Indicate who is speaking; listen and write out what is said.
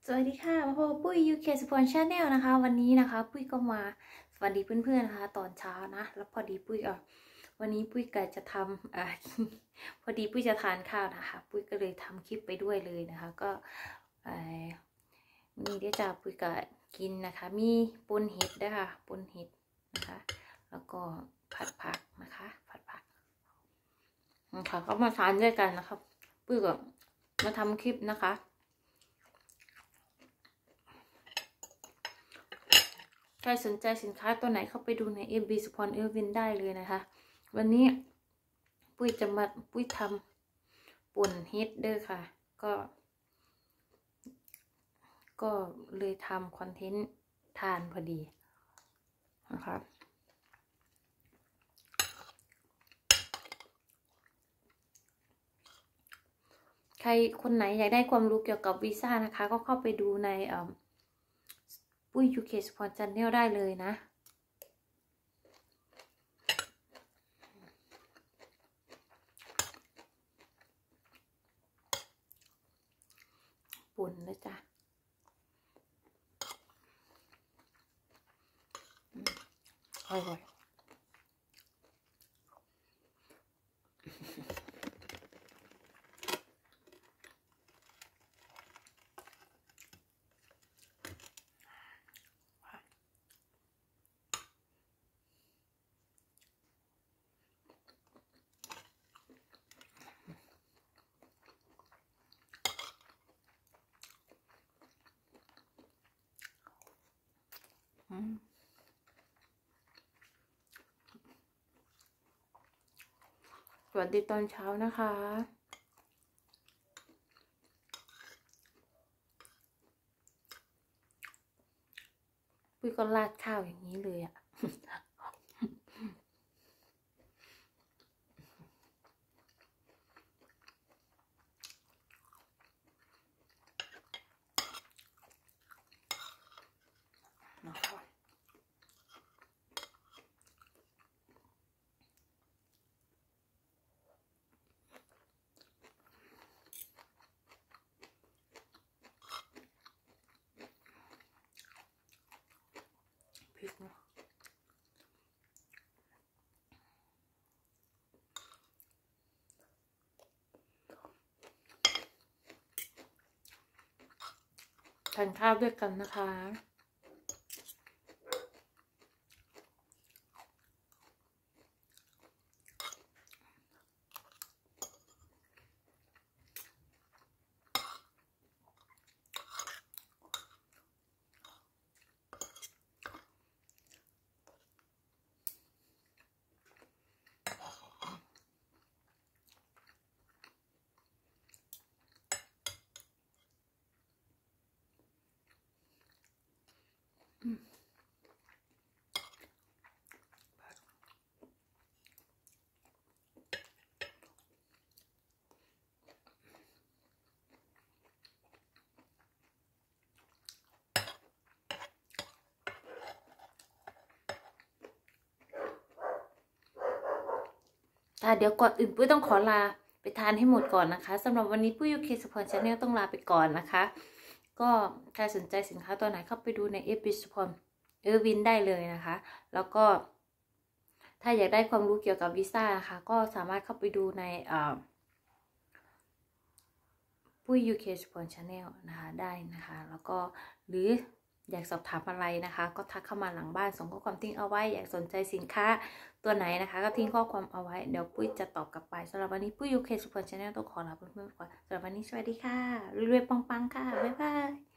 Speaker 1: สวัสดีค่ะมาพบกับปุ้ย UK Support Channel นะคะวันนี้นะคะปุ้ยก็มาสวัสดีเพื่อนๆนะคะตอนเช้านะแล้วพอดีปุ้ยวันนี้ปุ้ยก็จะทำพอดีปุ้ยจะทานข้าวนะคะปุ้ยก็เลยทำคลิปไปด้วยเลยนะคะก็มีเดี๋ยวจะปุ้ยก็กินนะคะมีปนเห็ดด้วยค่ะปนเห็ดนะคะแล้วก็ผัดผักนะคะผัดผักนะคะก็มาทานด้วยกันนะครับปุ้ยก็มาทำคลิปนะคะใครสนใจสินค้าตัวไหนเข้าไปดูใน FB Support Elvin ได้เลยนะคะวันนี้ปุ้ยจะมาปุ้ยทำป่นเฮ็ดเด้อค่ะก็เลยทำคอนเทนต์ทานพอดีนะคะใครคนไหนอยากได้ความรู้เกี่ยวกับวีซ่านะคะก็เข้าไปดูในปุ้ย UK Support Channel ได้เลยนะป่นนะจ๊ะอร่อยสวัสดีตอนเช้านะคะปุ้ยก็ราดข้าวอย่างนี้เลยอะพริกเนาะทานข้าวด้วยกันนะคะเดี๋ยวก่อนอื่นปุ้ยต้องขอลาไปทานให้หมดก่อนนะคะสำหรับวันนี้ปุ้ย UK Support Channel ต้องลาไปก่อนนะคะก็ใครสนใจสินค้าตัวไหนเข้าไปดูใน FB Support Elvin ได้เลยนะคะแล้วก็ถ้าอยากได้ความรู้เกี่ยวกับวีซ่านะคะก็สามารถเข้าไปดูในปุ้ย UK Support Channel นะคะได้นะคะแล้วก็หรืออยากสอบถามอะไรนะคะก็ทักเข้ามาหลังบ้านส่งข้อความทิ้งเอาไว้อยากสนใจสินค้าตัวไหนนะคะก็ทิ้งข้อความเอาไว้เดี๋ยวปุ้ยจะตอบกลับไปสำหรับวันนี้ปุ้ย UK Support Channel ต้องขอลาเพื่อนๆก่อนสำหรับวันนี้สวัสดีค่ะรวยๆปังๆค่ะบ๊ายบาย